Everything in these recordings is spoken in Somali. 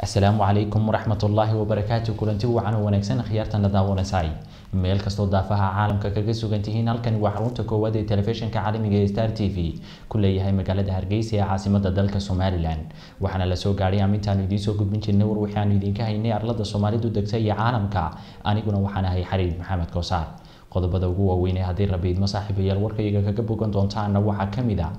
Assalamu alaykum warahmatullahi wabarakatuh. Kulanti wacan wanaagsan khiyartan la daawanayay meel kasto daafaha caalamka kaga sugantihiin halkan waa xarunta koowaad ee telefishinka caalamiga ee Star TV ku leeyahay magaalada Hargeysa ee caasimadda dalka Soomaaliland. waxaana la soo gaaray amintaan idiin soo gudbin jirnay war waxaan idinka haynay arlada Soomaalidu degtay iyo caalamka aniguna waxaan ahay Xariir Maxamed Koosaar. qodobada ugu waaweyn ee hadii rabiid ma saaxiibayaal warkayga kaga bogan doontaan waxa kamid ah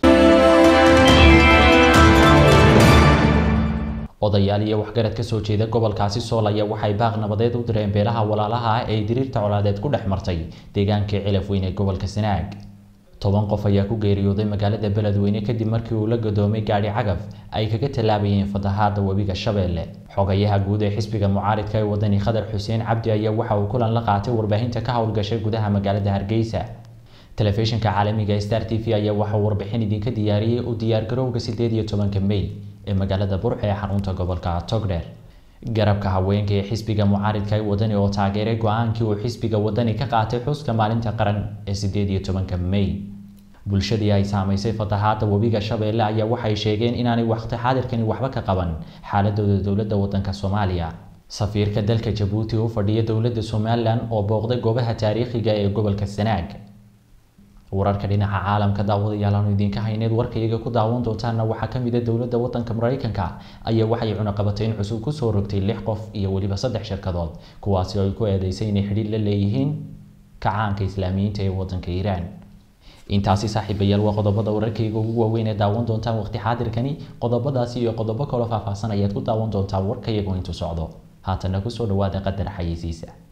odayaal iyo waxgarad ka soo jeeda gobolkaasi Soolaya waxay baaq nabadeed u direen beelaha walaalaha ah ee diriirta colaadeed ku dhex martay deegaanka Cilaf Weyn ee gobolka Sanaag. 10 qof ayaa ku geeriyooday magaalada Beledweyne kadib markii uu la gadoomay gaari cagaf ay kaga talaabayeen fatahaada webiga Shabeelle. xogayaha guud ee xisbiga mucaaridka ee wadani Khadar Xuseen Cabdi ayaa waxa uu kulan la qaatay warbaahinta ka howlgashay gudaha magaalada Hargeysa. telefishinka caalamiga Star TV ayaa waxa uu warbixin idinka diyaariyay u diyaar garowga 18 May ee magaalada Burco ee xarunta gobolka Togdheer. garabka haweenka ee xisbiga mucaaridka ee wadani oo taageeray go'aankii uu xisbiga wadani ka qaatay xuska maalinta qaran ee 18 May. bulshadii ay saameysay fatahaada webiga Shabeelle ayaa waxay sheegeen inaanay waqti xaadirkani waxba ka qaban xaaladooda dawladda waddanka Soomaaliya. safiirka dalka Djibouti oo fadhiya dawladda Somaliland oo booqday goobaha taariikhiga ee gobolka Sanaag. wararka dhinaca caalamka daawadayaal aan idinka hayneed warkayga ku daawan doontaana waxa kamid ah dawladda waddanka Mareykanka ayaa waxay cunaqabatayn cusub ku soo rogtay 6 qof iyo waliba 3 shirkadood kuwaasi oo ay ku eedeysay inay xiriir la leeyihiin kacaanka Islaamiyiinta ee waddanka Iran. intaasi saaxiibayaal waa qodobada wararkayga ugu waaweyn ee daawan doontaan waqti xaadirkani. qodobadaasi iyo qodobo kale faahfaahsan ayaad ku daawan doontaan warkayga intuu socdo. haatana ku soo dhawaada qadar xayeysiisa.